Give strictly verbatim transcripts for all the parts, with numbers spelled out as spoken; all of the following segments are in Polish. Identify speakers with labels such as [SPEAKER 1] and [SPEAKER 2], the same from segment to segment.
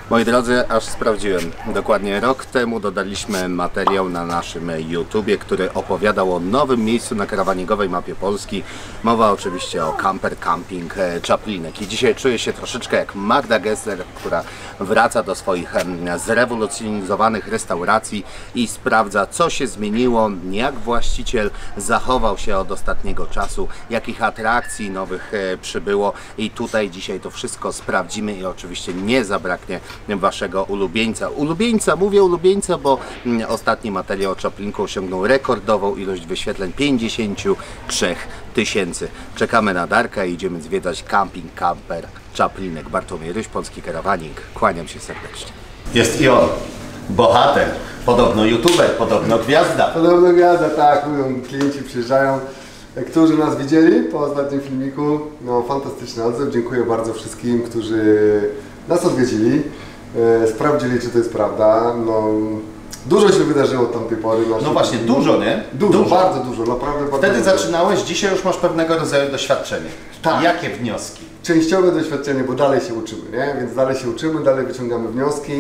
[SPEAKER 1] Moi drodzy, aż sprawdziłem. Dokładnie rok temu dodaliśmy materiał na naszym YouTubie, który opowiadał o nowym miejscu na karawaningowej mapie Polski. Mowa oczywiście o Camper Camping Czaplinek. I dzisiaj czuję się troszeczkę jak Magda Gessler, która wraca do swoich zrewolucjonizowanych restauracji i sprawdza, co się zmieniło, jak właściciel zachował się od ostatniego czasu, jakich atrakcji nowych przybyło. I tutaj dzisiaj to wszystko sprawdzimy i oczywiście nie zabraknie waszego ulubieńca. Ulubieńca, mówię ulubieńca, bo ostatni materiał o Czaplinku osiągnął rekordową ilość wyświetleń pięćdziesiąt trzy tysięcy. Czekamy na Darka i idziemy zwiedzać camping Camper Czaplinek. Bartłomiej Ryś, Polski Karawaning. Kłaniam się serdecznie. Jest i on, bohater, podobno youtuber, podobno gwiazda.
[SPEAKER 2] Podobno gwiazda, tak, mówią, klienci przyjeżdżają, którzy nas widzieli po ostatnim filmiku. No, fantastyczny odzew. Dziękuję bardzo wszystkim, którzy nas odwiedzili. E, sprawdzili, czy to jest prawda. No, dużo się wydarzyło od tamtej pory.
[SPEAKER 1] No właśnie, dużo, nie?
[SPEAKER 2] Dużo, dużo, bardzo dużo, naprawdę bardzo
[SPEAKER 1] Wtedy
[SPEAKER 2] dużo.
[SPEAKER 1] zaczynałeś, dzisiaj już masz pewnego rodzaju doświadczenie.
[SPEAKER 2] Tak.
[SPEAKER 1] Jakie wnioski?
[SPEAKER 2] Częściowe doświadczenie, bo dalej się uczymy, nie? Więc dalej się uczymy, dalej wyciągamy wnioski.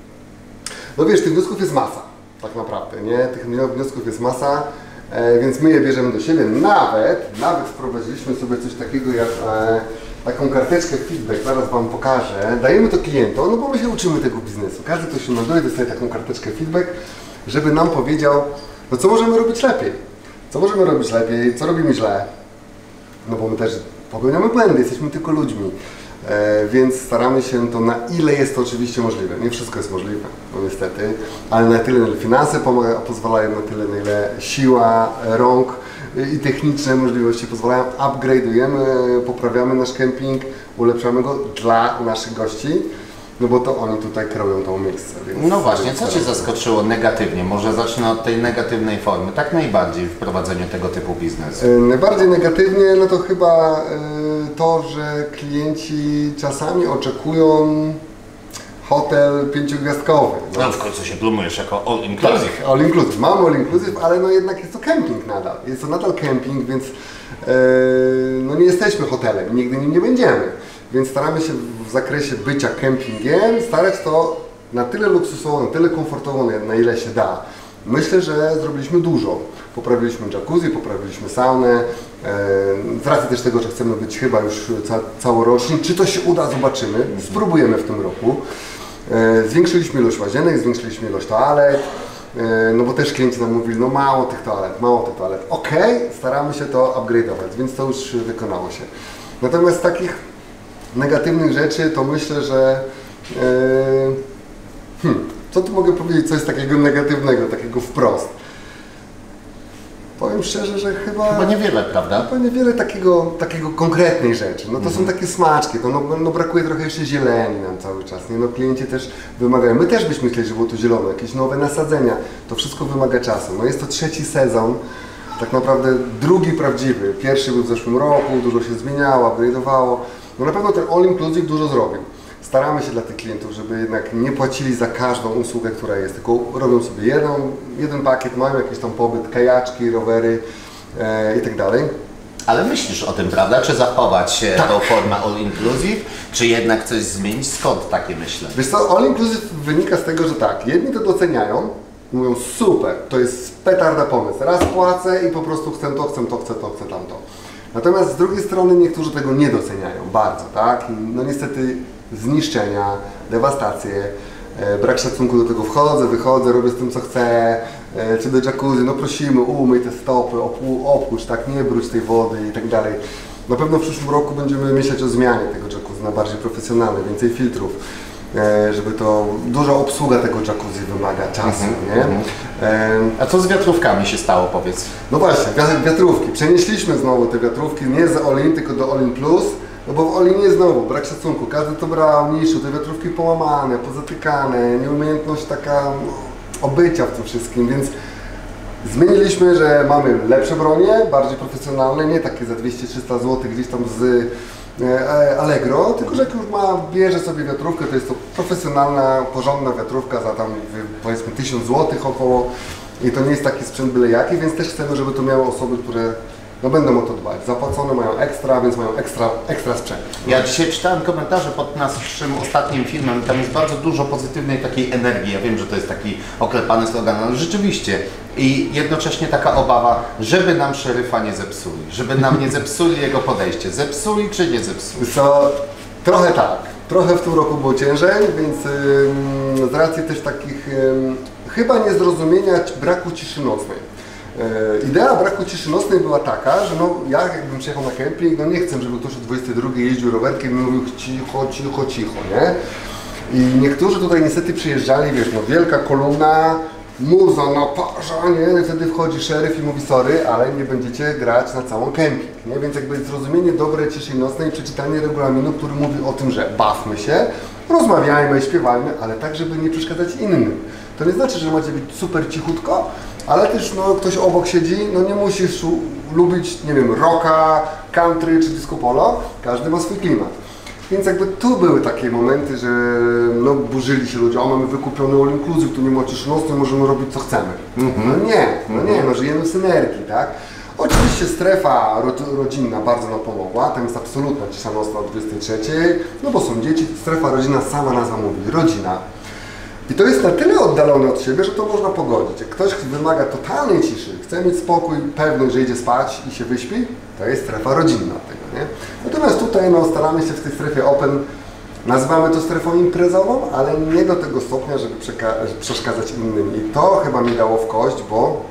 [SPEAKER 2] No wiesz, tych wniosków jest masa, tak naprawdę, nie? Tych wniosków jest masa, e, więc my je bierzemy do siebie. Nawet, nawet wprowadziliśmy sobie coś takiego jak e, taką karteczkę feedback, zaraz wam pokażę. Dajemy to klientom, no bo my się uczymy tego biznesu. Każdy, kto się melduje, dostaje taką karteczkę feedback, żeby nam powiedział, no co możemy robić lepiej. Co możemy robić lepiej, co robimy źle. No bo my też popełniamy błędy, jesteśmy tylko ludźmi. E, więc staramy się to, na ile jest to oczywiście możliwe. Nie wszystko jest możliwe, no niestety, ale na tyle, na ile finanse pomaga, pozwalają, na tyle, na ile siła rąk i techniczne możliwości pozwalają, upgrade'ujemy, poprawiamy nasz kemping, ulepszamy go dla naszych gości, no bo to oni tutaj kreują to miejsce. Więc
[SPEAKER 1] no właśnie, co Cię zaskoczyło negatywnie? Może zacznę od tej negatywnej formy, tak najbardziej w prowadzeniu tego typu biznesu.
[SPEAKER 2] E, najbardziej negatywnie, no to chyba e, to, że klienci czasami oczekują hotel pięciogwiazdkowy.
[SPEAKER 1] No, no w końcu się plumujesz jako all inclusive.
[SPEAKER 2] Tak, all inclusive. Mamy all inclusive, ale no jednak jest to kemping nadal. Jest to nadal kemping, więc e, no nie jesteśmy hotelem, nigdy nim nie będziemy. Więc staramy się w zakresie bycia kempingiem starać to na tyle luksusowo, na tyle komfortowo, na ile się da. Myślę, że zrobiliśmy dużo. Poprawiliśmy jacuzzi, poprawiliśmy saunę. E, z racji też tego, że chcemy być chyba już ca całorocznie. Czy to się uda, zobaczymy. Spróbujemy w tym roku. E, zwiększyliśmy ilość łazienek, zwiększyliśmy ilość toalet. E, no bo też klienci nam mówili, no mało tych toalet, mało tych toalet. Okej, okay, staramy się to upgrade'ować, więc to już wykonało się. Natomiast z takich negatywnych rzeczy to myślę, że e, hmm, co tu mogę powiedzieć, co jest takiego negatywnego, takiego wprost? Powiem szczerze, że chyba...
[SPEAKER 1] Chyba niewiele, prawda?
[SPEAKER 2] Chyba niewiele takiego, takiego konkretnej rzeczy. No to mm. są takie smaczki, to no, no brakuje trochę jeszcze zieleni nam cały czas, nie? No klienci też wymagają, my też byśmy chcieli, żeby było tu zielono, jakieś nowe nasadzenia, to wszystko wymaga czasu. No jest to trzeci sezon, tak naprawdę drugi prawdziwy. Pierwszy był w zeszłym roku, dużo się zmieniało, upgrade'owało. No na pewno ten all inclusive dużo zrobił. Staramy się dla tych klientów, żeby jednak nie płacili za każdą usługę, która jest, tylko robią sobie jeden, jeden pakiet, mają jakiś tam pobyt, kajaczki, rowery e, i tak dalej.
[SPEAKER 1] Ale myślisz o tym, prawda? Czy zachować
[SPEAKER 2] tak.
[SPEAKER 1] tą formę all inclusive, czy jednak coś zmienić? Skąd takie myślę?
[SPEAKER 2] Wiesz co, all inclusive wynika z tego, że tak, jedni to doceniają, mówią super, to jest petarda pomysł, raz płacę i po prostu chcę to, chcę to, chcę to, chcę tamto. Natomiast z drugiej strony niektórzy tego nie doceniają bardzo, tak? No niestety zniszczenia, dewastacje, e, brak szacunku do tego, wchodzę, wychodzę, robię z tym co chcę, e, czy do jacuzzi, no prosimy, umyj te stopy, opuść, tak, nie brudź tej wody i tak dalej. Na pewno w przyszłym roku będziemy myśleć o zmianie tego jacuzzi na bardziej profesjonalne, więcej filtrów, e, żeby to, duża obsługa tego jacuzzi wymaga czasu, mm-hmm, nie? Mm-hmm. e,
[SPEAKER 1] A co z wiatrówkami się stało, powiedz?
[SPEAKER 2] No właśnie, wiatrówki, przenieśliśmy znowu te wiatrówki, nie z all in, tylko do all in plus. No bo w Olinie znowu brak szacunku, każdy to brał, niszczył, te wiatrówki połamane, pozatykane, nieumiejętność taka no, obycia w tym wszystkim, więc zmieniliśmy, że mamy lepsze bronie, bardziej profesjonalne, nie takie za dwieście trzysta złotych gdzieś tam z e, Allegro, tylko że jak już ma, bierze sobie wiatrówkę, to jest to profesjonalna, porządna wiatrówka za tam powiedzmy tysiąc złotych około i to nie jest taki sprzęt byle jaki, więc też chcemy, żeby to miało osoby, które no będą o to dbać. Zapłacone mają ekstra, więc mają ekstra, ekstra sprzęt.
[SPEAKER 1] Ja dzisiaj czytałem komentarze pod naszym ostatnim filmem, tam jest bardzo dużo pozytywnej takiej energii. Ja wiem, że to jest taki oklepany slogan, ale rzeczywiście i jednocześnie taka obawa, żeby nam szeryfa nie zepsuli, żeby nam nie zepsuli jego podejście. Zepsuli czy nie zepsuli?
[SPEAKER 2] Co, trochę tak. Trochę w tym roku było ciężej, więc ym, z racji też takich ym, chyba niezrozumienia braku ciszy nocnej. Yy, idea braku ciszy nocnej była taka, że no, ja jakbym przyjechał na kemping, no nie chcę, żeby ktoś o dwudziestej drugiej jeździł rowerkiem i mówił cicho, cicho, cicho, nie? I niektórzy tutaj niestety przyjeżdżali, wiesz, no wielka kolumna, muza naparza, nie? I wtedy wchodzi szeryf i mówi sorry, ale nie będziecie grać na całą kemping, nie? Więc jakby zrozumienie dobrej ciszy nocnej i przeczytanie regulaminu, który mówi o tym, że bawmy się, rozmawiajmy, śpiewajmy, ale tak, żeby nie przeszkadzać innym. To nie znaczy, że macie być super cichutko, ale też no, ktoś obok siedzi, no nie musisz lubić, nie wiem, rocka, country czy disco polo, każdy ma swój klimat. Więc jakby tu były takie momenty, że no, burzyli się ludzie, o mamy wykupiony all inclusive, tu nie ma ciszy nocnej, możemy robić co chcemy. Mm-hmm. No nie, no nie, no żyjemy w synergii, tak? Oczywiście strefa rodzinna bardzo nam pomogła, tam jest absolutna cisza nocna o dwudziestej trzeciej, no bo są dzieci, strefa rodzinna, sama nazwa mówi, rodzina. I to jest na tyle oddalone od siebie, że to można pogodzić. Jak ktoś wymaga totalnej ciszy, chce mieć spokój, pewność, że idzie spać i się wyśpi, to jest strefa rodzinna tego, nie? Natomiast tutaj no, staramy się w tej strefie open, nazywamy to strefą imprezową, ale nie do tego stopnia, żeby przeszkadzać innym. I to chyba mi dało w kość, bo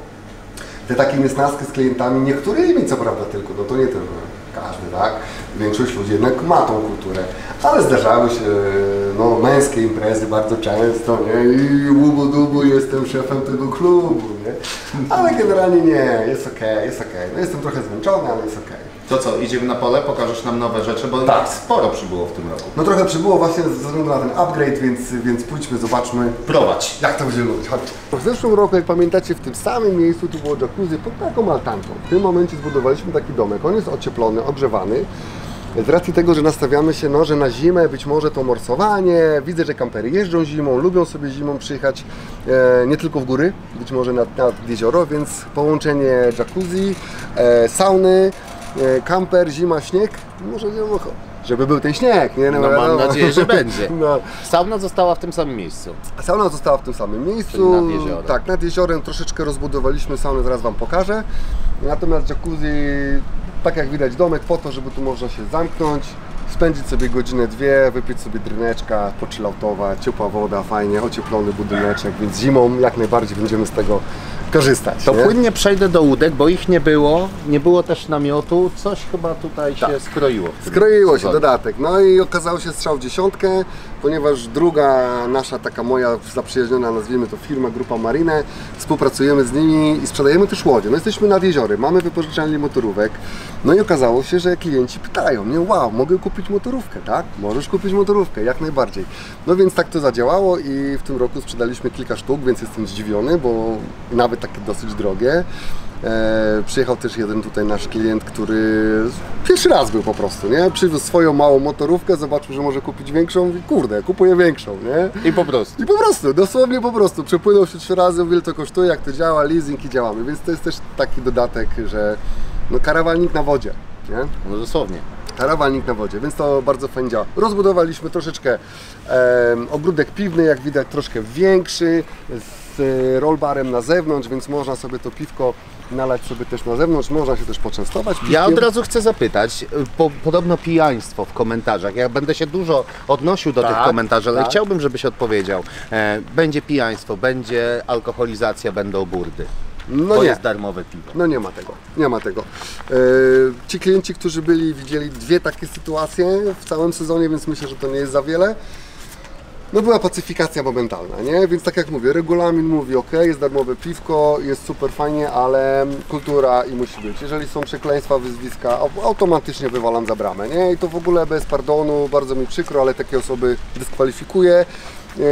[SPEAKER 2] te takie niesnaski z klientami, niektórymi co prawda tylko, no to nie tylko każdy, tak? Większość ludzi jednak ma tą kulturę, ale zdarzały się no, męskie imprezy bardzo często, nie? I łubu dubu, jestem szefem tego klubu, nie? Ale generalnie nie, jest okej, okay, jest okej. Okay. No jestem trochę zmęczony, ale jest okej. Okay.
[SPEAKER 1] To co, idziemy na pole, pokażesz nam nowe rzeczy, bo tak sporo przybyło w tym roku.
[SPEAKER 2] No trochę przybyło właśnie ze względu na ten upgrade, więc, więc pójdźmy, zobaczmy.
[SPEAKER 1] Prowadź.
[SPEAKER 2] Jak to będzie wyglądać, chodźcie. W zeszłym roku, jak pamiętacie, w tym samym miejscu tu było jacuzzi pod taką altanką. W tym momencie zbudowaliśmy taki domek, on jest ocieplony, ogrzewany. Z racji tego, że nastawiamy się, no, że na zimę być może to morsowanie, widzę, że kampery jeżdżą zimą, lubią sobie zimą przyjechać e, nie tylko w góry, być może nad, nad jezioro, więc połączenie jacuzzi, e, sauny, e, kamper, zima, śnieg, może nie wiem, żeby był ten śnieg, nie?
[SPEAKER 1] No, no mam nadzieję, że będzie.
[SPEAKER 2] No.
[SPEAKER 1] Sauna została w tym samym miejscu.
[SPEAKER 2] Sauna została w tym samym miejscu.
[SPEAKER 1] Czyli nad jeziorem.
[SPEAKER 2] Tak, nad jeziorem troszeczkę rozbudowaliśmy saunę, zaraz Wam pokażę. Natomiast jacuzzi, tak jak widać, domek po to, żeby tu można się zamknąć, spędzić sobie godzinę, dwie, wypić sobie dryneczka, pochilloutować, ciepła woda, fajnie, ocieplony budyneczek, więc zimą jak najbardziej będziemy z tego korzystać.
[SPEAKER 1] To
[SPEAKER 2] nie?
[SPEAKER 1] płynnie przejdę do łódek, bo ich nie było, nie było też namiotu, coś chyba tutaj tak się skroiło.
[SPEAKER 2] Skroiło się, dodatek. No i okazało się strzał w dziesiątkę, ponieważ druga nasza taka moja zaprzyjaźniona, nazwijmy to firma, Grupa Marine, współpracujemy z nimi i sprzedajemy też łodzie. No jesteśmy nad jeziorem, mamy wypożyczalnię motorówek, no i okazało się, że klienci pytają mnie, wow, mogę kupić motorówkę, tak? Możesz kupić motorówkę, jak najbardziej. No więc tak to zadziałało i w tym roku sprzedaliśmy kilka sztuk, więc jestem zdziwiony, bo nawet takie dosyć drogie. E, przyjechał też jeden tutaj nasz klient, który pierwszy raz był po prostu, nie? Przywiózł swoją małą motorówkę, zobaczył, że może kupić większą i kurde, kupuję większą, nie?
[SPEAKER 1] I po prostu.
[SPEAKER 2] I po prostu, dosłownie po prostu. Przepłynął się trzy razy, ile to kosztuje, jak to działa, leasing i działamy, więc to jest też taki dodatek, że no karawanik na wodzie, nie?
[SPEAKER 1] No dosłownie.
[SPEAKER 2] Karawanik na wodzie, więc to bardzo fajnie działa. Rozbudowaliśmy troszeczkę e, ogródek piwny, jak widać troszkę większy, z rollbarem na zewnątrz, więc można sobie to piwko nalać sobie też na zewnątrz, można się też poczęstować piwkiem.
[SPEAKER 1] Ja od razu chcę zapytać, po, podobno pijaństwo w komentarzach, ja będę się dużo odnosił do
[SPEAKER 2] tak,
[SPEAKER 1] tych komentarzy, ale
[SPEAKER 2] tak.
[SPEAKER 1] chciałbym, żebyś odpowiedział. E, będzie pijaństwo, będzie alkoholizacja, będą burdy.
[SPEAKER 2] No
[SPEAKER 1] Bo
[SPEAKER 2] nie.
[SPEAKER 1] jest darmowe piwo.
[SPEAKER 2] No nie ma tego, nie ma tego. E, ci klienci, którzy byli, widzieli dwie takie sytuacje w całym sezonie, więc myślę, że to nie jest za wiele. No była pacyfikacja momentalna, nie? Więc tak jak mówię, regulamin mówi, ok, jest darmowe piwko, jest super fajnie, ale kultura i musi być. Jeżeli są przekleństwa, wyzwiska, automatycznie wywalam za bramę, nie? I to w ogóle bez pardonu, bardzo mi przykro, ale takie osoby dyskwalifikuję. Yy,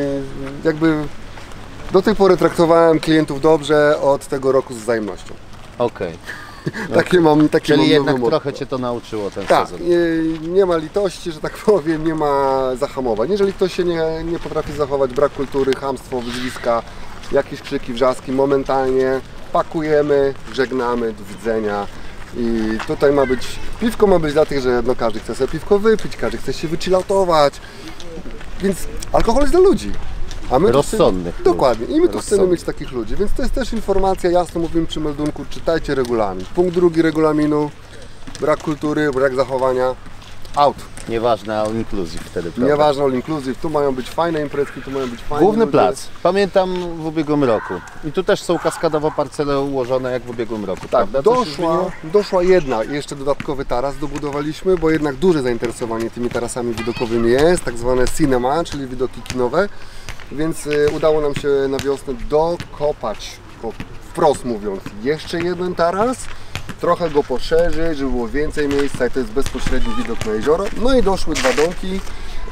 [SPEAKER 2] jakby do tej pory traktowałem klientów dobrze, od tego roku z wzajemnością.
[SPEAKER 1] Okej.
[SPEAKER 2] Takie mam, takie
[SPEAKER 1] Czyli
[SPEAKER 2] mam
[SPEAKER 1] jednak
[SPEAKER 2] nowy
[SPEAKER 1] trochę Cię to nauczyło ten
[SPEAKER 2] tak,
[SPEAKER 1] sezon.
[SPEAKER 2] nie, nie ma litości, że tak powiem, nie ma zahamowań. Jeżeli ktoś się nie, nie potrafi zachować, brak kultury, chamstwo, wyzwiska, jakieś krzyki, wrzaski, momentalnie pakujemy, żegnamy, do widzenia. I tutaj ma być, piwko ma być dla tych, że no każdy chce sobie piwko wypić, każdy chce się wychilloutować, więc alkohol jest dla ludzi. A my
[SPEAKER 1] Rozsądnych.
[SPEAKER 2] Chcemy, dokładnie. I my tu chcemy
[SPEAKER 1] Rozsądnych.
[SPEAKER 2] mieć takich ludzi, więc to jest też informacja, jasno mówimy przy meldunku, czytajcie regulamin. Punkt drugi regulaminu, brak kultury, brak zachowania, out.
[SPEAKER 1] Nieważne, all inclusive wtedy, prawda?
[SPEAKER 2] Nieważne all inclusive, tu mają być fajne imprezki, tu mają być fajne
[SPEAKER 1] Główny
[SPEAKER 2] ludzie.
[SPEAKER 1] plac. Pamiętam w ubiegłym roku. I tu też są kaskadowo parcele ułożone jak w ubiegłym roku,
[SPEAKER 2] Tak,
[SPEAKER 1] prawda? Coś się
[SPEAKER 2] doszła,
[SPEAKER 1] zmieniło?
[SPEAKER 2] doszła jedna, jeszcze dodatkowy taras dobudowaliśmy, bo jednak duże zainteresowanie tymi tarasami widokowymi jest, tak zwane cinema, czyli widoki kinowe, więc y, udało nam się na wiosnę dokopać, ko- wprost mówiąc, jeszcze jeden taras, trochę go poszerzyć, żeby było więcej miejsca i to jest bezpośredni widok na jezioro. No i doszły dwa domki,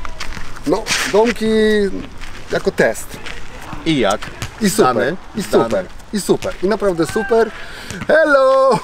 [SPEAKER 2] no domki jako test.
[SPEAKER 1] I jak?
[SPEAKER 2] I super,
[SPEAKER 1] Zdany?
[SPEAKER 2] i
[SPEAKER 1] Zdany.
[SPEAKER 2] super, i super, i naprawdę super. Hello!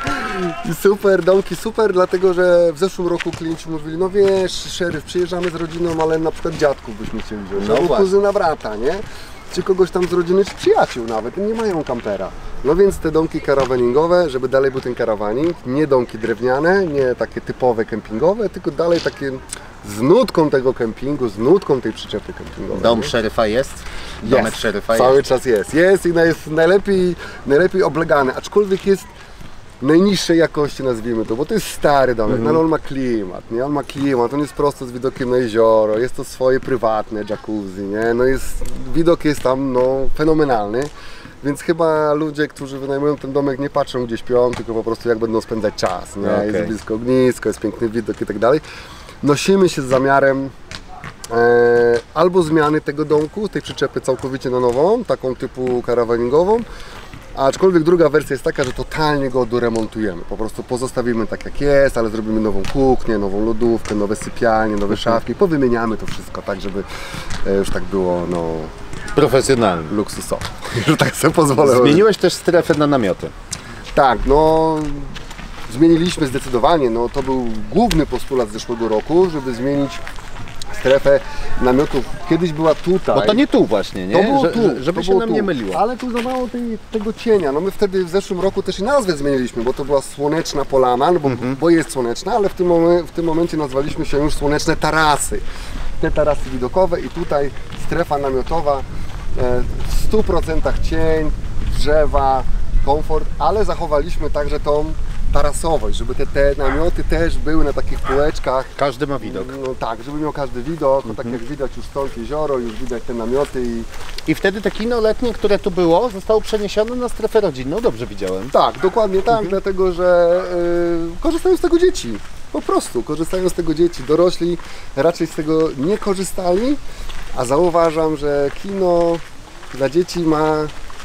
[SPEAKER 2] I super, domki super, dlatego że w zeszłym roku klienci mówili, no wiesz, szeryf, przyjeżdżamy z rodziną, ale na przykład dziadków byśmy chcieli wziąć,
[SPEAKER 1] No
[SPEAKER 2] albo
[SPEAKER 1] właśnie.
[SPEAKER 2] kuzyna brata, nie? Czy kogoś tam z rodziny, czy przyjaciół nawet, nie mają kampera. No więc te domki karawaningowe, żeby dalej był ten karawaning, nie domki drewniane, nie takie typowe kempingowe, tylko dalej takie z nutką tego kempingu, z nutką tej przyczepy kempingowej.
[SPEAKER 1] Dom
[SPEAKER 2] nie?
[SPEAKER 1] szeryfa jest? Domek
[SPEAKER 2] Jest,
[SPEAKER 1] szeryfa
[SPEAKER 2] cały
[SPEAKER 1] jest?
[SPEAKER 2] czas jest. Jest i jest najlepiej, najlepiej oblegany, aczkolwiek jest najniższej jakości, nazwijmy to, bo to jest stary domek, no ale on ma klimat, nie? On ma klimat, on jest prosto z widokiem na jezioro, jest to swoje prywatne jacuzzi, nie? No jest, widok jest tam no, fenomenalny, więc chyba ludzie, którzy wynajmują ten domek, nie patrzą gdzie śpią, tylko po prostu jak będą spędzać czas, nie?
[SPEAKER 1] Okej.
[SPEAKER 2] Jest blisko ognisko, jest piękny widok i tak dalej. Nosimy się z zamiarem E, albo zmiany tego domku, tej przyczepy całkowicie na nową, taką typu karawaningową, aczkolwiek druga wersja jest taka, że totalnie go doremontujemy, po prostu pozostawimy tak jak jest, ale zrobimy nową kuchnię, nową lodówkę, nowe sypialnie, nowe szafki, powymieniamy to wszystko tak, żeby e, już tak było no,
[SPEAKER 1] Profesjonalny.
[SPEAKER 2] luksusowo, że tak sobie pozwolę.
[SPEAKER 1] Zmieniłeś też strefę na namioty.
[SPEAKER 2] Tak, no zmieniliśmy zdecydowanie, no to był główny postulat z zeszłego roku, żeby zmienić strefę namiotów. Kiedyś była tutaj.
[SPEAKER 1] Bo to nie tu właśnie, nie?
[SPEAKER 2] To było
[SPEAKER 1] Że-
[SPEAKER 2] tu,
[SPEAKER 1] że- Żeby
[SPEAKER 2] to
[SPEAKER 1] się
[SPEAKER 2] było
[SPEAKER 1] nam
[SPEAKER 2] tu.
[SPEAKER 1] nie myliło.
[SPEAKER 2] Ale tu za mało tej, tego cienia. No my wtedy w zeszłym roku też i nazwę zmieniliśmy, bo to była Słoneczna Polana, no bo,
[SPEAKER 1] Mhm.
[SPEAKER 2] bo jest słoneczna, ale w tym, momen- w tym momencie nazwaliśmy się już Słoneczne Tarasy. Te tarasy widokowe i tutaj strefa namiotowa, e, w stu procentach cień, drzewa, komfort, ale zachowaliśmy także tą tarasowość, żeby te, te namioty też były na takich półeczkach.
[SPEAKER 1] Każdy ma widok.
[SPEAKER 2] No tak, żeby miał każdy widok, no tak jak widać już stąd jezioro, już widać te namioty i
[SPEAKER 1] I wtedy te kino letnie, które tu było, zostało przeniesione na strefę rodzinną. Dobrze widziałem.
[SPEAKER 2] tak, dokładnie tak, dlatego że y, korzystają z tego dzieci, po prostu korzystają z tego dzieci, dorośli raczej z tego nie korzystali, a zauważam, że kino dla dzieci ma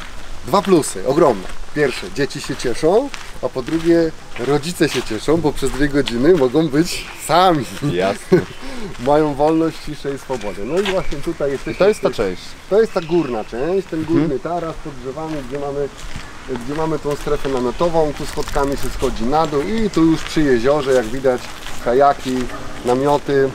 [SPEAKER 2] dwa plusy, ogromne. Pierwsze, dzieci się cieszą, a po drugie rodzice się cieszą, bo przez dwie godziny mogą być sami.
[SPEAKER 1] Jasne.
[SPEAKER 2] Mają wolność, ciszę i swobodę. No i właśnie tutaj jesteśmy.
[SPEAKER 1] To jest ta część.
[SPEAKER 2] To jest ta górna część, ten górny taras pod drzewami, gdzie mamy, gdzie mamy tą strefę namiotową, tu schodkami się schodzi na dół i tu już przy jeziorze, jak widać, kajaki, namioty,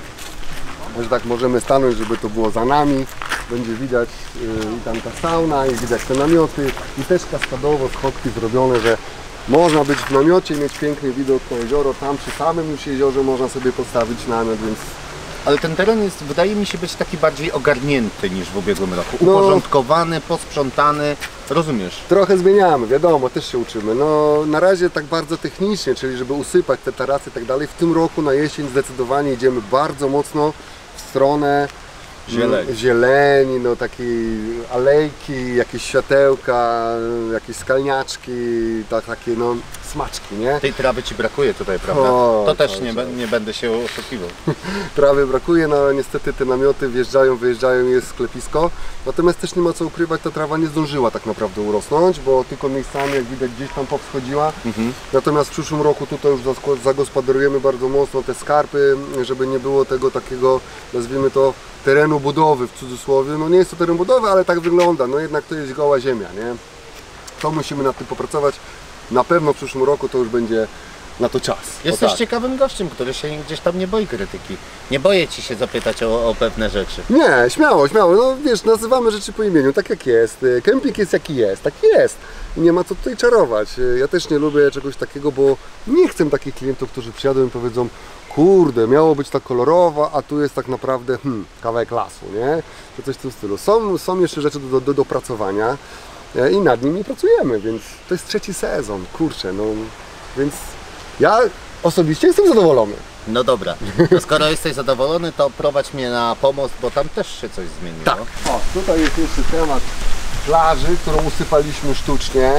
[SPEAKER 2] że tak możemy stanąć, żeby to było za nami. Będzie widać yy, i tam ta sauna, i widać te namioty i też kaskadowo schodki zrobione, że można być w namiocie i mieć piękny widok na jezioro, tam przy samym już jeziorze można sobie postawić namiot, więc
[SPEAKER 1] Ale ten teren jest, wydaje mi się, być taki bardziej ogarnięty niż w ubiegłym roku.
[SPEAKER 2] No.
[SPEAKER 1] Uporządkowany, posprzątany. Rozumiesz?
[SPEAKER 2] trochę zmieniamy, wiadomo, też się uczymy. No na razie tak bardzo technicznie, czyli żeby usypać te tarasy i tak dalej. W tym roku na jesień zdecydowanie idziemy bardzo mocno w stronę
[SPEAKER 1] Zieleni.
[SPEAKER 2] mm, zieleni, no takiej alejki, jakieś światełka, jakieś skalniaczki, tak, takie no smaczki, nie?
[SPEAKER 1] Tej trawy ci brakuje tutaj, prawda?
[SPEAKER 2] O,
[SPEAKER 1] to też
[SPEAKER 2] cały
[SPEAKER 1] nie,
[SPEAKER 2] czas.
[SPEAKER 1] be- nie będę się oszukiwał.
[SPEAKER 2] Trawy brakuje, no ale niestety te namioty wjeżdżają, wyjeżdżają, jest sklepisko. Natomiast też nie ma co ukrywać, ta trawa nie zdążyła tak naprawdę urosnąć, bo tylko miejscami, jak widać, gdzieś tam powschodziła. Natomiast w przyszłym roku tutaj już zasko- zagospodarujemy bardzo mocno te skarpy, żeby nie było tego takiego, nazwijmy to, terenu budowy w cudzysłowie. No nie jest to teren budowy, ale tak wygląda, no jednak to jest goła ziemia, nie? To musimy nad tym popracować. Na pewno w przyszłym roku to już będzie na to czas.
[SPEAKER 1] Jesteś
[SPEAKER 2] tak.
[SPEAKER 1] ciekawym gościem, który się gdzieś tam nie boi krytyki. Nie boję ci się zapytać o, o pewne rzeczy.
[SPEAKER 2] Nie, śmiało, śmiało. No wiesz, nazywamy rzeczy po imieniu, tak jak jest. Kemping jest jaki jest, taki jest. I nie ma co tutaj czarować. Ja też nie lubię czegoś takiego, bo nie chcę takich klientów, którzy przyjadą i powiedzą: kurde, miało być tak kolorowo, a tu jest tak naprawdę hmm, kawałek lasu, nie? To coś w tym stylu. Są, są jeszcze rzeczy do, do dopracowania i nad nimi pracujemy, więc to jest trzeci sezon, kurczę, no więc ja osobiście jestem zadowolony.
[SPEAKER 1] No dobra, to skoro jesteś zadowolony, to prowadź mnie na pomost, bo tam też się coś zmieniło.
[SPEAKER 2] Tak. O, tutaj jest jeszcze temat plaży, którą usypaliśmy sztucznie,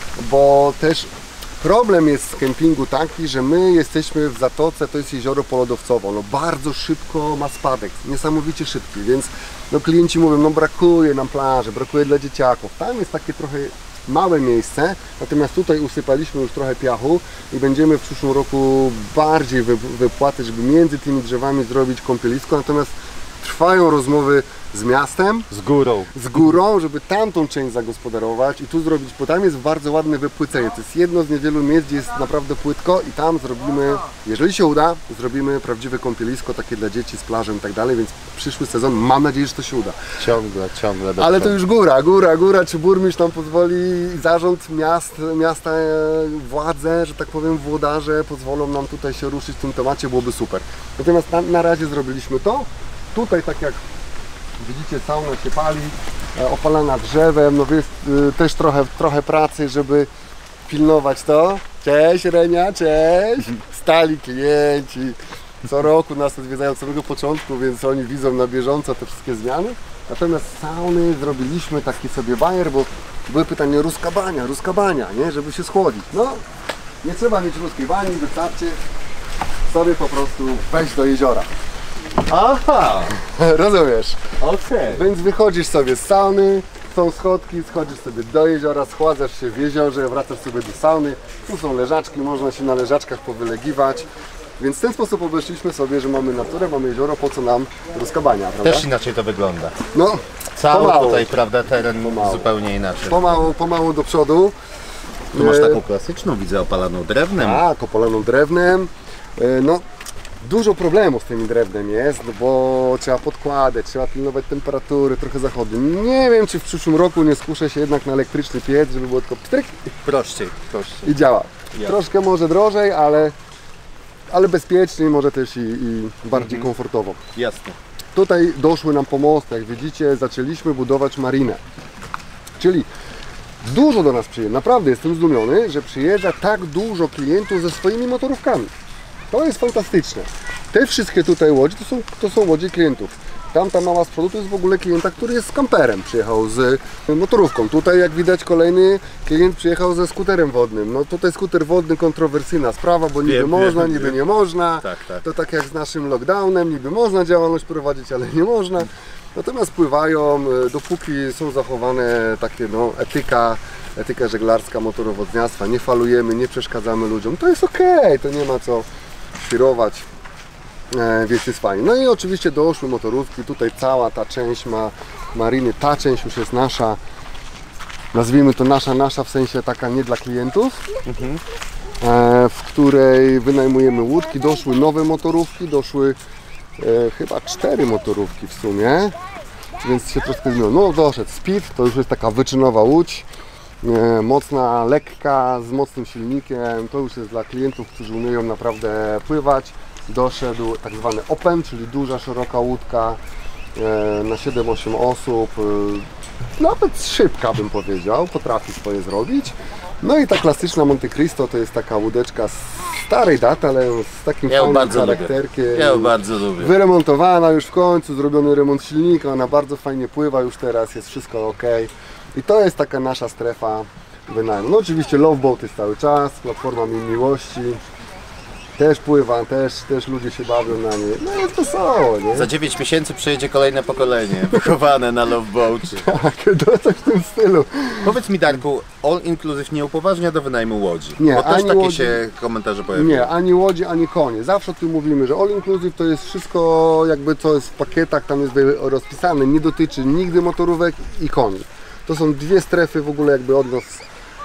[SPEAKER 2] bo też problem jest z kempingu taki, że my jesteśmy w zatoce, to jest jezioro polodowcowo, no bardzo szybko ma spadek, niesamowicie szybki, więc no klienci mówią, no brakuje nam plaży, brakuje dla dzieciaków. Tam jest takie trochę małe miejsce, natomiast tutaj usypaliśmy już trochę piachu i będziemy w przyszłym roku bardziej wy, wypłaty, żeby między tymi drzewami zrobić kąpielisko, natomiast trwają rozmowy z miastem,
[SPEAKER 1] Z górą.
[SPEAKER 2] z górą, żeby tamtą część zagospodarować i tu zrobić, bo tam jest bardzo ładne wypłycenie. To jest jedno z niewielu miejsc, gdzie jest naprawdę płytko i tam zrobimy, jeżeli się uda, zrobimy prawdziwe kąpielisko takie dla dzieci z plażą i tak dalej, więc przyszły sezon mam nadzieję, że to się uda.
[SPEAKER 1] Ciągle, ciągle. do
[SPEAKER 2] Ale to
[SPEAKER 1] przodu.
[SPEAKER 2] już góra, góra, góra, czy burmistrz nam pozwoli, zarząd miast, miasta, e, władze, że tak powiem, włodarze pozwolą nam tutaj się ruszyć w tym temacie, byłoby super. Natomiast na, na razie zrobiliśmy to. Tutaj tak jak widzicie, sauna się pali, e, opalana drzewem, no jest e, też trochę, trochę pracy, żeby pilnować to. Cześć Renia, cześć! Stali klienci. Co roku nas odwiedzają od samego początku, więc oni widzą na bieżąco te wszystkie zmiany. Natomiast sauny zrobiliśmy taki sobie bajer, bo były pytania ruska bania, ruska bania, nie? Żeby się schłodzić. No, nie trzeba mieć ruskiej bani, wystarczy sobie po prostu wejść do jeziora.
[SPEAKER 1] Aha,
[SPEAKER 2] Rozumiesz?
[SPEAKER 1] okej.
[SPEAKER 2] Więc wychodzisz sobie z sauny, są schodki, schodzisz sobie do jeziora, schładzasz się w jeziorze, wracasz sobie do sauny. Tu są leżaczki, można się na leżaczkach powylegiwać. Więc w ten sposób obeszliśmy sobie, że mamy naturę, mamy jezioro, po co nam ruska bania, prawda?
[SPEAKER 1] Też inaczej to wygląda.
[SPEAKER 2] No,
[SPEAKER 1] Cały
[SPEAKER 2] pomału.
[SPEAKER 1] tutaj, prawda, teren
[SPEAKER 2] Pomału.
[SPEAKER 1] zupełnie inaczej.
[SPEAKER 2] pomału, pomału do przodu.
[SPEAKER 1] Tu masz
[SPEAKER 2] E,
[SPEAKER 1] taką klasyczną, widzę, opalaną drewnem.
[SPEAKER 2] Tak, opaloną drewnem. E, No, dużo problemów z tym drewnem jest, no bo trzeba podkładać, trzeba pilnować temperatury, trochę zachodu. Nie wiem, czy w przyszłym roku nie skuszę się jednak na elektryczny piec, żeby było tylko pstryk
[SPEAKER 1] Prościej, prościej.
[SPEAKER 2] i działa.
[SPEAKER 1] Ja.
[SPEAKER 2] Troszkę może drożej, ale, ale bezpieczniej, może też i, i bardziej komfortowo.
[SPEAKER 1] Jasne.
[SPEAKER 2] Tutaj doszły nam pomosty, jak widzicie, zaczęliśmy budować marinę. Czyli dużo do nas przyjeżdża, naprawdę jestem zdumiony, że przyjeżdża tak dużo klientów ze swoimi motorówkami. To jest fantastyczne. Te wszystkie tutaj łodzie to są, to są łodzie klientów. Tamta mała z przodu to jest w ogóle klienta, który jest z kamperem, przyjechał z motorówką. Tutaj jak widać kolejny klient przyjechał ze skuterem wodnym. No tutaj skuter wodny, kontrowersyjna sprawa, bo niby
[SPEAKER 1] Wiem,
[SPEAKER 2] można,
[SPEAKER 1] wiem,
[SPEAKER 2] niby
[SPEAKER 1] wiem.
[SPEAKER 2] nie można.
[SPEAKER 1] Tak, tak.
[SPEAKER 2] To tak jak z naszym lockdownem, niby można działalność prowadzić, ale nie można. Natomiast pływają, e, dopóki są zachowane takie no, etyka, etyka żeglarska motorowodniactwa, nie falujemy, nie przeszkadzamy ludziom, to jest okej, to nie ma co świrować, e, więc jest fajnie. No i oczywiście doszły motorówki, tutaj cała ta część ma mariny, ta część już jest nasza, nazwijmy to nasza, nasza w sensie taka nie dla klientów, e, w której wynajmujemy łódki, doszły nowe motorówki, doszły e, chyba cztery motorówki w sumie, więc się troszkę zmieniło. No doszedł Speed, to już jest taka wyczynowa łódź, e, mocna, lekka, z mocnym silnikiem, to już jest dla klientów, którzy umieją naprawdę pływać. Doszedł tak zwany Open, czyli duża, szeroka łódka e, na siedem osiem osób, e, nawet szybka bym powiedział, potrafi swoje zrobić. No i ta klasyczna Monte Cristo to jest taka łódeczka z starej daty, ale z takim
[SPEAKER 1] Ja ją
[SPEAKER 2] fajnym
[SPEAKER 1] bardzo lubię.
[SPEAKER 2] charakterkiem.
[SPEAKER 1] Ja ją bardzo lubię.
[SPEAKER 2] Wyremontowana już w końcu, zrobiony remont silnika, ona bardzo fajnie pływa już teraz, jest wszystko ok. I to jest taka nasza strefa wynajmu. No oczywiście Loveboat jest cały czas, platforma mi miłości. Też pływa, też, też ludzie się bawią na niej. No jest wesoło, nie?
[SPEAKER 1] Za dziewięć miesięcy przyjedzie kolejne pokolenie, wychowane na Loveboat.
[SPEAKER 2] Tak, to coś w tym stylu.
[SPEAKER 1] Powiedz mi, Darku, all inclusive nie upoważnia do wynajmu łodzi?
[SPEAKER 2] Nie,
[SPEAKER 1] Bo też
[SPEAKER 2] ani
[SPEAKER 1] takie
[SPEAKER 2] łodzi-
[SPEAKER 1] się komentarze pojawiły.
[SPEAKER 2] Nie, ani łodzi, ani konie. Zawsze o tym mówimy, że all inclusive to jest wszystko jakby co jest w pakietach, tam jest rozpisane, nie dotyczy nigdy motorówek i koni. To są dwie strefy w ogóle jakby od nas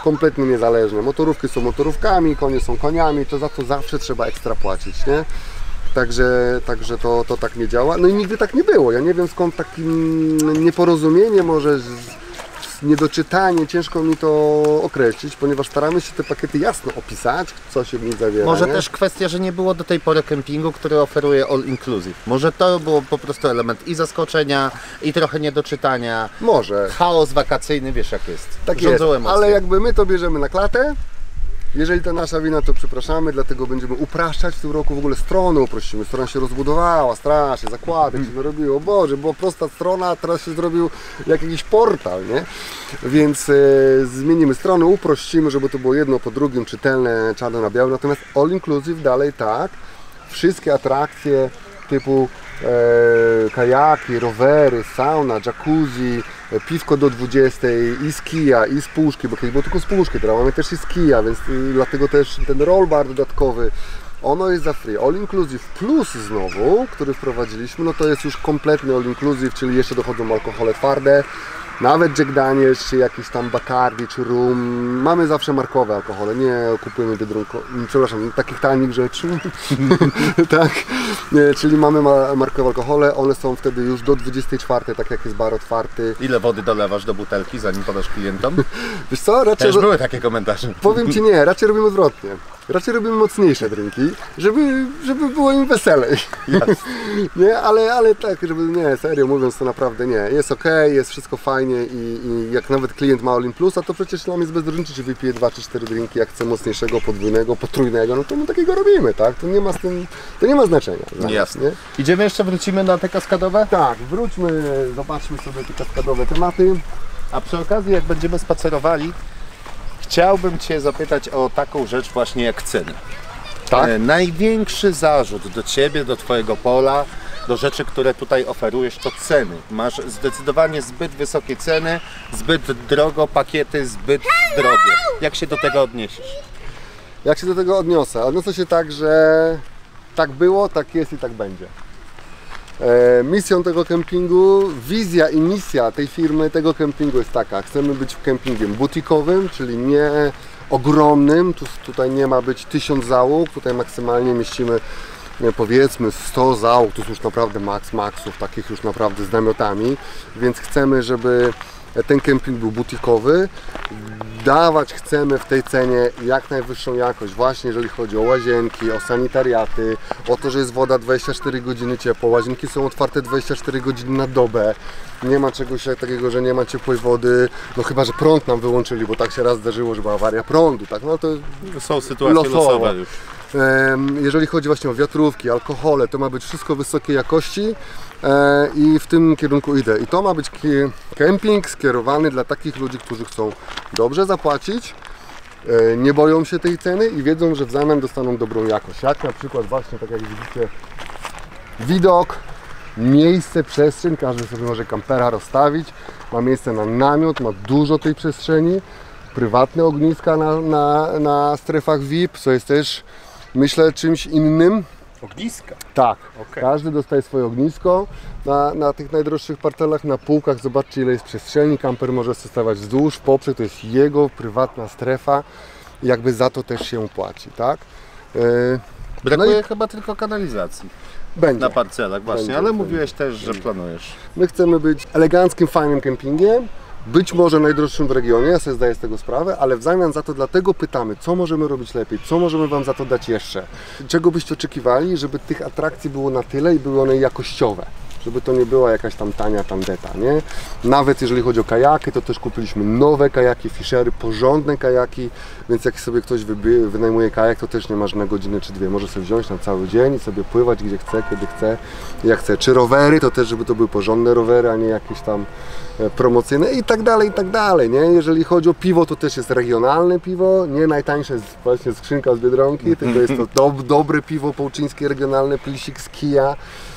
[SPEAKER 2] kompletnie niezależne. Motorówki są motorówkami, konie są koniami, to za to zawsze trzeba ekstra płacić, nie? Także, także to, to tak nie działa. No i nigdy tak nie było. Ja nie wiem skąd takie nieporozumienie, może z, z niedoczytanie, ciężko mi to określić, ponieważ staramy się te pakiety jasno opisać, co się w nich zawiera.
[SPEAKER 1] Może
[SPEAKER 2] nie?
[SPEAKER 1] też kwestia, że nie było do tej pory kempingu, który oferuje all inclusive. Może to było po prostu element i zaskoczenia, i trochę niedoczytania.
[SPEAKER 2] Może.
[SPEAKER 1] Chaos wakacyjny, wiesz jak jest.
[SPEAKER 2] Tak
[SPEAKER 1] Rządzą
[SPEAKER 2] jest,
[SPEAKER 1] emocje.
[SPEAKER 2] ale jakby my to bierzemy na klatę. Jeżeli to nasza wina, to przepraszamy, dlatego będziemy upraszczać w tym roku w ogóle strony, uprościmy. Strona się rozbudowała strasznie, zakładek się wyrobiło, Boże, była prosta strona, a teraz się zrobił jak jakiś portal, nie? Więc e, zmienimy stronę, uprościmy, żeby to było jedno po drugim, czytelne, czarno na białe, natomiast all inclusive dalej tak, wszystkie atrakcje typu e, kajaki, rowery, sauna, jacuzzi, piwko do dwudziestej i z kija, i z puszki, bo kiedyś było tylko z puszki, teraz mamy też i z kija, więc y, dlatego też ten rollbar dodatkowy, ono jest za free. All inclusive plus znowu, który wprowadziliśmy, no to jest już kompletny all inclusive, czyli jeszcze dochodzą alkohole twarde, nawet Jack Daniels, czy jakiś tam Bacardi, czy Rum. Mamy zawsze markowe alkohole, nie kupujemy biedronko, przepraszam, takich tanich rzeczy. Tak, nie, czyli mamy ma markowe alkohole, one są wtedy już do dwudziestej czwartej, tak jak jest bar otwarty.
[SPEAKER 1] Ile wody dolewasz do butelki, zanim podasz klientom?
[SPEAKER 2] Wiesz co, raczej...
[SPEAKER 1] Też były takie komentarze.
[SPEAKER 2] Powiem Ci nie, raczej robimy odwrotnie. Raczej robimy mocniejsze drinki, żeby, żeby było im weselej.
[SPEAKER 1] Jasne.
[SPEAKER 2] Nie, ale, ale tak, żeby nie, serio mówiąc to naprawdę nie. Jest ok, jest wszystko fajnie i, i jak nawet klient ma all in plus, a to przecież nam jest bez różnicy, czy wypije dwa czy cztery drinki, jak chce mocniejszego, podwójnego, potrójnego, no to my takiego robimy, tak? To nie ma z tym, to nie ma znaczenia. Dla nas,
[SPEAKER 1] Jasne.
[SPEAKER 2] nie?
[SPEAKER 1] Idziemy jeszcze, wrócimy na te kaskadowe?
[SPEAKER 2] Tak, wróćmy, zobaczmy sobie te kaskadowe tematy.
[SPEAKER 1] A przy okazji, jak będziemy spacerowali, chciałbym Cię zapytać o taką rzecz właśnie jak ceny.
[SPEAKER 2] Tak?
[SPEAKER 1] E, największy zarzut do Ciebie, do Twojego pola, do rzeczy, które tutaj oferujesz, to ceny. Masz zdecydowanie zbyt wysokie ceny, zbyt drogo pakiety, zbyt drogie. Jak się do tego odniesiesz?
[SPEAKER 2] Jak się do tego odniosę? Odniosę się tak, że tak było, tak jest i tak będzie. E, misją tego kempingu, wizja i misja tej firmy, tego kempingu jest taka. Chcemy być kempingiem butikowym, czyli nie ogromnym. Tu, tutaj nie ma być tysiąc załóg, tutaj maksymalnie mieścimy powiedzmy sto załóg, to są już naprawdę max maxów, takich już naprawdę z namiotami, więc chcemy, żeby ten kemping był butikowy. Dawać chcemy w tej cenie jak najwyższą jakość, właśnie jeżeli chodzi o łazienki, o sanitariaty, o to, że jest woda dwadzieścia cztery godziny ciepło, łazienki są otwarte dwadzieścia cztery godziny na dobę, nie ma czegoś takiego, że nie ma ciepłej wody, no chyba, że prąd nam wyłączyli, bo tak się raz zdarzyło, że była awaria prądu, tak, no to
[SPEAKER 1] Są sytuacje
[SPEAKER 2] losowo.
[SPEAKER 1] losowe już.
[SPEAKER 2] Jeżeli chodzi właśnie o wiatrówki, alkohole, to ma być wszystko wysokiej jakości i w tym kierunku idę. I to ma być kemping skierowany dla takich ludzi, którzy chcą dobrze zapłacić, nie boją się tej ceny i wiedzą, że w zamian dostaną dobrą jakość. Jak na przykład właśnie, tak jak widzicie, widok, miejsce, przestrzeń, każdy sobie może kampera rozstawić, ma miejsce na namiot, ma dużo tej przestrzeni, prywatne ogniska na, na, na strefach V I P, co jest też, myślę, czymś innym.
[SPEAKER 1] Ogniska?
[SPEAKER 2] Tak,
[SPEAKER 1] Okay.
[SPEAKER 2] Każdy dostaje swoje ognisko na, na tych najdroższych parcelach, na półkach, zobaczcie ile jest przestrzeni, kamper może stawać wzdłuż, poprzek, to jest jego prywatna strefa i jakby za to też się płaci, tak? Yy,
[SPEAKER 1] Brakuje
[SPEAKER 2] no i
[SPEAKER 1] chyba tylko kanalizacji
[SPEAKER 2] będzie.
[SPEAKER 1] na parcelach właśnie,
[SPEAKER 2] Będzie,
[SPEAKER 1] ale
[SPEAKER 2] będzie.
[SPEAKER 1] mówiłeś też, że planujesz.
[SPEAKER 2] My chcemy być eleganckim, fajnym kempingiem, być może najdroższym w regionie, ja sobie zdaję z tego sprawę, ale w zamian za to dlatego pytamy, co możemy robić lepiej, co możemy Wam za to dać jeszcze. Czego byście oczekiwali, żeby tych atrakcji było na tyle i były one jakościowe. Żeby to nie była jakaś tam tania tandeta, nie? Nawet jeżeli chodzi o kajaki, to też kupiliśmy nowe kajaki, Fischery, porządne kajaki, więc jak sobie ktoś wyby, wynajmuje kajak, to też nie masz na godzinę czy dwie, może sobie wziąć na cały dzień i sobie pływać gdzie chce, kiedy chce, jak chce. Czy rowery, to też żeby to były porządne rowery, a nie jakieś tam promocyjne i tak dalej, i tak dalej, nie? Jeżeli chodzi o piwo, to też jest regionalne piwo, nie najtańsze jest właśnie skrzynka z Biedronki, tylko jest to do, dobre piwo połczyńskie, regionalne, pilsik z kija.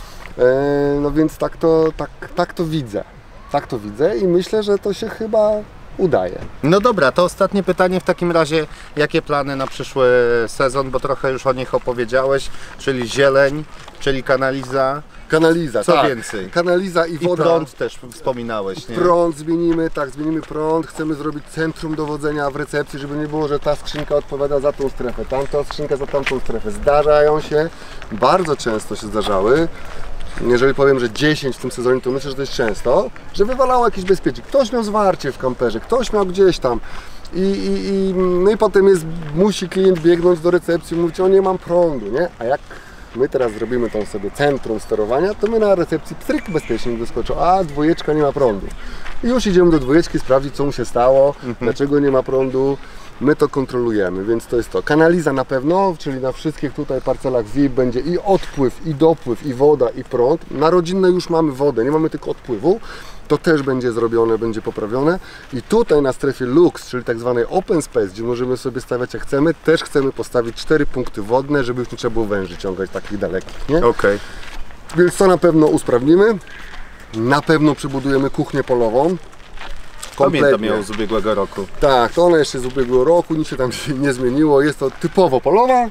[SPEAKER 2] No więc tak to, tak, tak to widzę, tak to widzę i myślę, że to się chyba udaje.
[SPEAKER 1] No dobra, to ostatnie pytanie w takim razie, jakie plany na przyszły sezon, bo trochę już o nich opowiedziałeś, czyli zieleń, czyli kanaliza,
[SPEAKER 2] Kanaliza,
[SPEAKER 1] Co
[SPEAKER 2] tak.
[SPEAKER 1] więcej?
[SPEAKER 2] Kanaliza i
[SPEAKER 1] I
[SPEAKER 2] woda.
[SPEAKER 1] prąd też wspominałeś, nie?
[SPEAKER 2] Prąd zmienimy, tak, zmienimy prąd. Chcemy zrobić centrum dowodzenia w recepcji, żeby nie było, że ta skrzynka odpowiada za tą strefę, tamta skrzynka za tamtą strefę. Zdarzają się, bardzo często się zdarzały. Jeżeli powiem, że dziesięć w tym sezonie, to myślę, że to jest często, że wywalało jakiś bezpiecznik. Ktoś miał zwarcie w kamperze, ktoś miał gdzieś tam. I, i, i, no i potem jest, musi klient biegnąć do recepcji i mówić, o nie mam prądu, nie? A jak my teraz zrobimy tam sobie centrum sterowania, to my na recepcji pstryk bezpiecznik wyskoczył, a dwójeczka nie ma prądu. I już idziemy do dwójeczki sprawdzić, co mu się stało, mhm. dlaczego nie ma prądu. My to kontrolujemy, więc to jest to. Kanaliza na pewno, czyli na wszystkich tutaj parcelach V I P będzie i odpływ, i dopływ, i woda, i prąd. Na rodzinne już mamy wodę, nie mamy tylko odpływu. To też będzie zrobione, będzie poprawione. I tutaj na strefie Lux, czyli tak zwanej Open Space, gdzie możemy sobie stawiać jak chcemy, też chcemy postawić cztery punkty wodne, żeby już nie trzeba było węży ciągać takich dalekich, nie?
[SPEAKER 1] Okej. Okay.
[SPEAKER 2] Więc to na pewno usprawnimy. Na pewno przebudujemy kuchnię polową.
[SPEAKER 1] Pamiętam ją z ubiegłego roku.
[SPEAKER 2] Tak, to ona jeszcze z ubiegłego roku, nic się tam nie zmieniło. Jest to typowo polowa,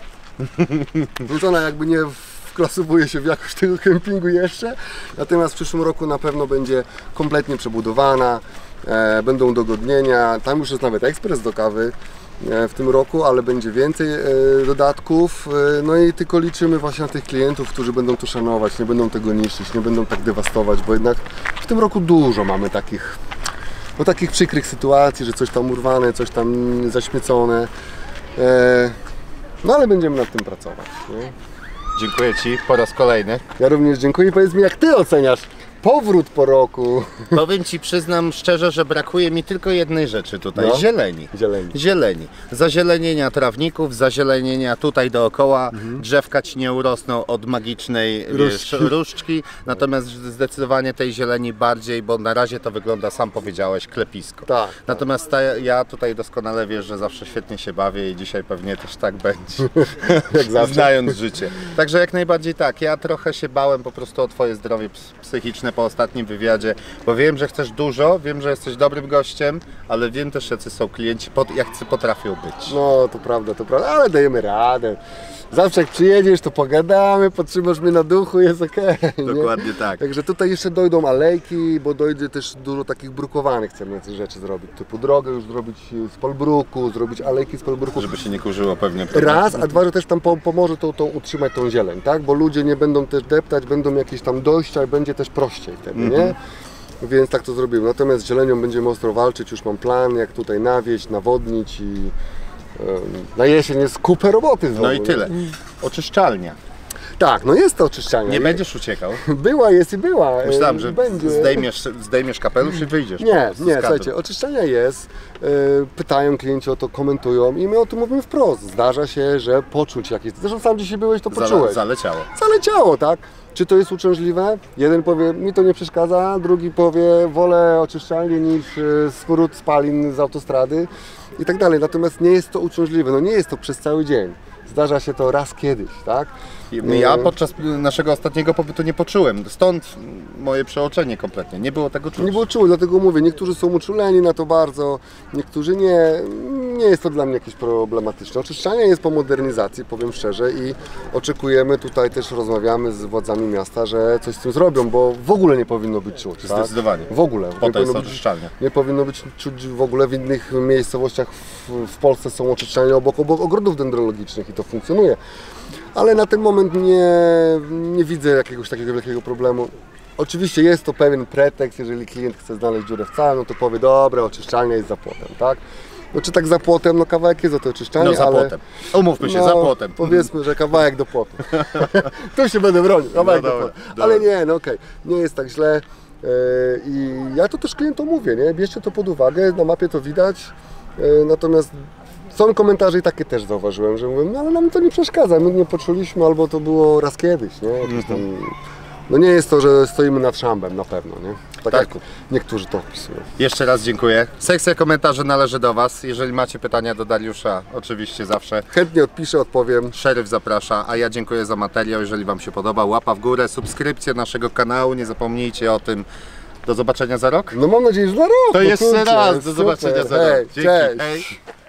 [SPEAKER 2] więc ona jakby nie wklasowuje się w jakość tego kempingu jeszcze. Natomiast w przyszłym roku na pewno będzie kompletnie przebudowana, e, będą dogodnienia. Tam już jest nawet ekspres do kawy e, w tym roku, ale będzie więcej e, dodatków. E, no i tylko liczymy właśnie na tych klientów, którzy będą to szanować, nie będą tego niszczyć, nie będą tak dewastować, bo jednak w tym roku dużo mamy takich No takich przykrych sytuacji, że coś tam urwane, coś tam zaśmiecone. E, no ale będziemy nad tym pracować. Nie?
[SPEAKER 1] Dziękuję Ci po raz kolejny.
[SPEAKER 2] Ja również dziękuję. Powiedz mi, jak Ty oceniasz powrót po roku?
[SPEAKER 1] Powiem Ci, przyznam szczerze, że brakuje mi tylko jednej rzeczy tutaj.
[SPEAKER 2] No.
[SPEAKER 1] Zieleni.
[SPEAKER 2] Zieleni.
[SPEAKER 1] Zieleni. Zazielenienia trawników, zazielenienia tutaj dookoła.
[SPEAKER 2] Mhm.
[SPEAKER 1] Drzewka Ci nie urosną od magicznej różdżki. Wiesz, różdżki. Natomiast zdecydowanie tej zieleni bardziej, bo na razie to wygląda, sam powiedziałeś, klepisko.
[SPEAKER 2] Tak.
[SPEAKER 1] Natomiast ta, ja tutaj doskonale wiesz, że zawsze świetnie się bawię i dzisiaj pewnie też tak będzie.
[SPEAKER 2] Jak zawsze.
[SPEAKER 1] Znając życie. Także jak najbardziej tak. Ja trochę się bałem po prostu o Twoje zdrowie psychiczne po ostatnim wywiadzie, bo wiem, że chcesz dużo, wiem, że jesteś dobrym gościem, ale wiem też, jacy są klienci, jak potrafią być.
[SPEAKER 2] No to prawda, to prawda, ale dajemy radę. Zawsze jak przyjedziesz, to pogadamy, podtrzymasz mnie na duchu, jest okej. Okay,
[SPEAKER 1] Dokładnie tak.
[SPEAKER 2] Także tutaj jeszcze dojdą alejki, bo dojdzie też dużo takich brukowanych, chcemy te rzeczy zrobić. Typu drogę już zrobić z polbruku, zrobić alejki z polbruku.
[SPEAKER 1] Żeby się nie kurzyło pewnie.
[SPEAKER 2] Raz, a dwa, że też tam pomoże to, to utrzymać tą zieleń, tak? Bo ludzie nie będą też deptać, będą jakieś tam dojścia i będzie też prościej wtedy, mm-hmm. nie? Więc tak to zrobimy. Natomiast z zielenią będziemy ostro walczyć, już mam plan, jak tutaj nawieść, nawodnić i na jesień jest kupę roboty znowu.
[SPEAKER 1] No i tyle. Oczyszczalnia.
[SPEAKER 2] Tak, no jest to oczyszczalnia.
[SPEAKER 1] Nie będziesz uciekał?
[SPEAKER 2] Była, jest i była.
[SPEAKER 1] Myślałem, że
[SPEAKER 2] będzie.
[SPEAKER 1] Zdejmiesz, zdejmiesz kapelusz i wyjdziesz.
[SPEAKER 2] Nie, nie, słuchajcie, oczyszczalnia jest. Pytają klienci o to, komentują i my o tym mówimy wprost. Zdarza się, że poczuć jakieś... Zresztą sam dzisiaj byłeś, to poczułeś.
[SPEAKER 1] Zaleciało.
[SPEAKER 2] Zaleciało, tak? Czy to jest uciążliwe? Jeden powie, mi to nie przeszkadza, drugi powie, wolę oczyszczalnię niż smród spalin z autostrady i tak dalej. Natomiast nie jest to uciążliwe, no nie jest to przez cały dzień. Zdarza się to raz kiedyś, tak?
[SPEAKER 1] Ja podczas naszego ostatniego pobytu nie poczułem, stąd moje przeoczenie kompletnie, nie było tego czuć.
[SPEAKER 2] Nie było czuć, dlatego mówię, niektórzy są uczuleni na to bardzo, niektórzy nie. Nie jest to dla mnie jakieś problematyczne. Oczyszczanie jest po modernizacji, powiem szczerze, i oczekujemy, tutaj też rozmawiamy z władzami miasta, że coś z tym zrobią, bo w ogóle nie powinno być czuć.
[SPEAKER 1] Zdecydowanie.
[SPEAKER 2] Tak? W ogóle.
[SPEAKER 1] Po to jest
[SPEAKER 2] oczyszczalnia. Nie powinno być czuć w ogóle w innych miejscowościach w, w Polsce są oczyszczalnie obok, obok ogrodów dendrologicznych i to funkcjonuje. Ale na ten moment nie, nie widzę jakiegoś takiego wielkiego problemu. Oczywiście jest to pewien pretekst, jeżeli klient chce znaleźć dziurę w całym, no to powie, dobra, oczyszczalnia jest za płotem, tak? No czy tak za płotem, no kawałek jest za to oczyszczalnie,
[SPEAKER 1] no za
[SPEAKER 2] ale...
[SPEAKER 1] płotem. Umówmy się,
[SPEAKER 2] no,
[SPEAKER 1] za płotem.
[SPEAKER 2] Powiedzmy, że kawałek do płotu. Tu się będę bronił, kawałek no do płotu. Ale nie, no okej, okay. Nie jest tak źle. Yy, I ja to też klientom mówię, nie? Bierzcie to pod uwagę, na mapie to widać, yy, natomiast są komentarze i takie też zauważyłem, że mówią, no ale nam to nie przeszkadza, my nie poczuliśmy, albo to było raz kiedyś, nie? Jakieś tam... No nie jest to, że stoimy nad szambem, na pewno, nie? Tak, tak. Jak niektórzy to opisują.
[SPEAKER 1] Jeszcze raz dziękuję. Sekcja komentarzy należy do Was. Jeżeli macie pytania do Dariusza, oczywiście zawsze.
[SPEAKER 2] Chętnie odpiszę, odpowiem.
[SPEAKER 1] Szeryf zaprasza, a ja dziękuję za materiał. Jeżeli Wam się podoba, łapa w górę, subskrypcja naszego kanału, nie zapomnijcie o tym. Do zobaczenia za rok?
[SPEAKER 2] No mam nadzieję, że za rok.
[SPEAKER 1] To
[SPEAKER 2] no
[SPEAKER 1] jeszcze
[SPEAKER 2] kurczę,
[SPEAKER 1] raz, do
[SPEAKER 2] super.
[SPEAKER 1] zobaczenia za
[SPEAKER 2] Hej,
[SPEAKER 1] rok. Dzięki.
[SPEAKER 2] Cześć.
[SPEAKER 1] Hej.